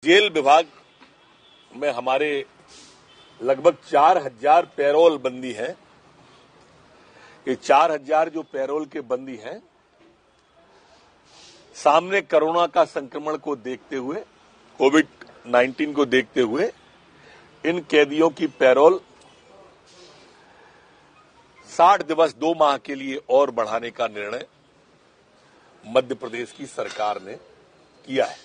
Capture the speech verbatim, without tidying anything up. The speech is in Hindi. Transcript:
जेल विभाग में हमारे लगभग चार हजार पैरोल बंदी है। ये चार हजार जो पैरोल के बंदी हैं, सामने कोरोना का संक्रमण को देखते हुए, कोविड नाइन्टीन को देखते हुए इन कैदियों की पैरोल साठ दिवस दो माह के लिए और बढ़ाने का निर्णय मध्य प्रदेश की सरकार ने किया है।